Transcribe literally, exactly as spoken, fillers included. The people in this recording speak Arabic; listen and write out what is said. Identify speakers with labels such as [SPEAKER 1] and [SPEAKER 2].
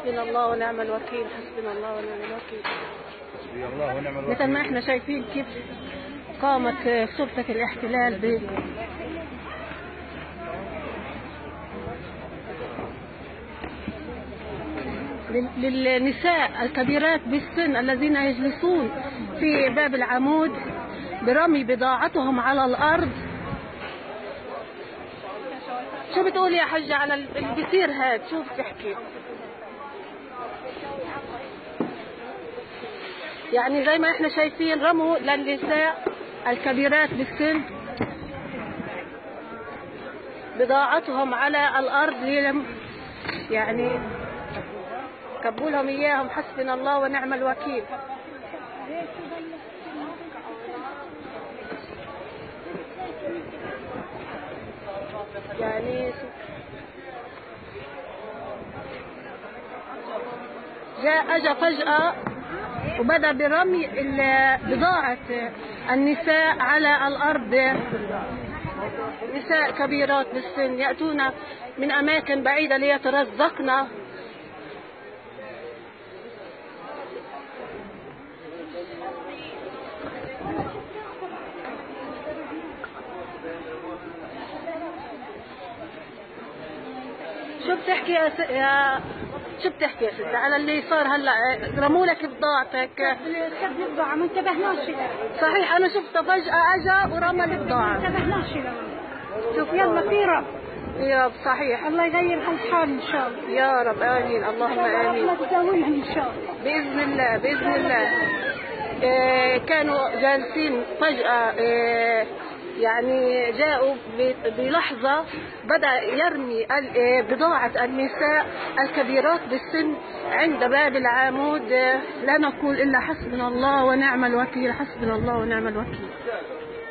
[SPEAKER 1] حسبنا الله ونعم الوكيل، حسبنا الله ونعم الوكيل.
[SPEAKER 2] حسبي الله ونعم الوكيل.
[SPEAKER 1] مثل ما احنا شايفين كيف قامت سلطة الاحتلال ب للنساء الكبيرات بالسن الذين يجلسون في باب العمود برمي بضاعتهم على الأرض. شو بتقول يا حجة على اللي بيصير هاد؟ شو بتحكي؟ يعني زي ما احنا شايفين رموا للنساء الكبيرات بالسن بضاعتهم على الأرض ليلم يعني كبوا لهم إياهم. حسبنا الله ونعم الوكيل. يعني جاء أجا فجأة وبدأ برمي بضاعة النساء على الأرض. نساء كبيرات بالسن يأتون من أماكن بعيدة ليترزقن. شو بتحكي يا س... يا شو بتحكي يا ستة على اللي صار هلا؟ رموا لك بضاعتك.
[SPEAKER 3] خد البضاعة ما انتبهناش لها.
[SPEAKER 1] صحيح أنا شفته فجأة أجا ورمى البضاعة.
[SPEAKER 3] ما انتبهناش لها. شوف يلا في رب.
[SPEAKER 1] يا رب صحيح.
[SPEAKER 3] الله يغير هالحال إن شاء الله.
[SPEAKER 1] يا رب آمين اللهم آمين.
[SPEAKER 3] الله تداويهم إن شاء الله.
[SPEAKER 1] بإذن الله بإذن الله. إيه كانوا جالسين فجأة إيه يعني جاءوا بلحظة بدأ يرمي بضاعة النساء الكبيرات بالسن عند باب العمود. لا نقول إلا حسبنا الله ونعم الوكيل، حسبنا الله ونعم الوكيل.